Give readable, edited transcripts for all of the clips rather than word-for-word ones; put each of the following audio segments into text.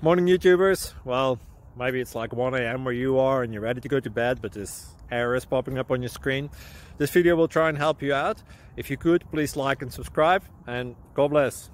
Morning YouTubers. Well, maybe it's like 1 a.m. where you are and you're ready to go to bed, but this error is popping up on your screen. This video will try and help you out. If you could, please like and subscribe, and God bless.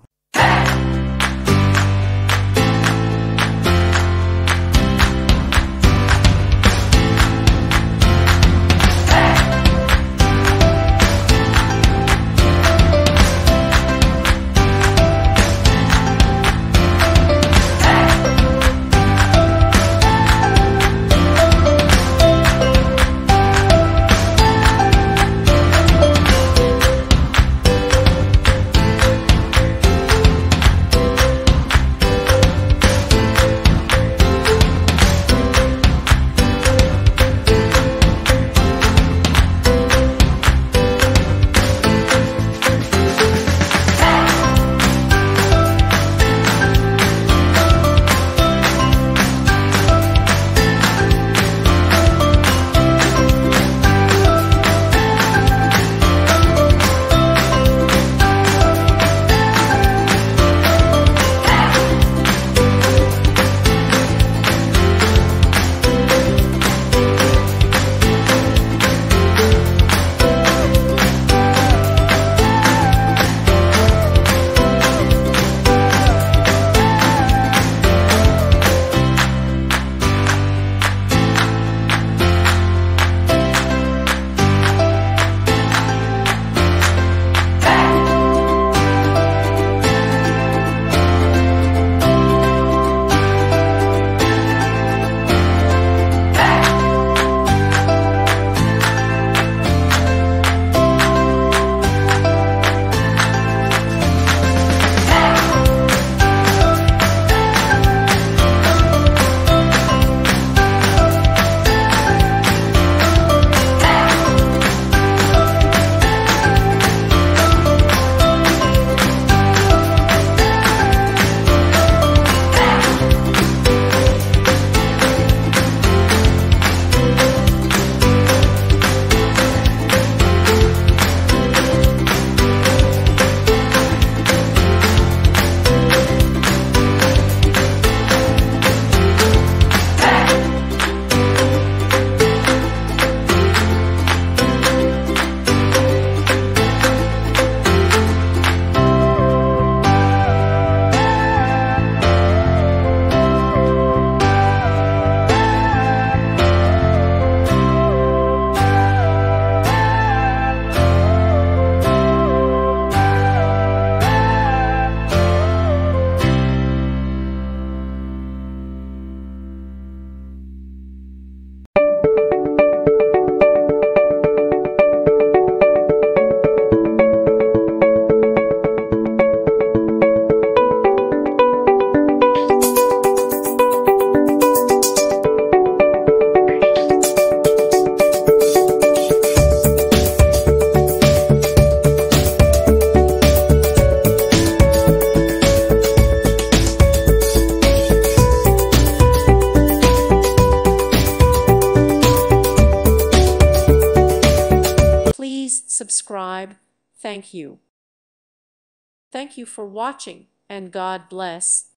Please subscribe. Thank you. Thank you for watching, and God bless.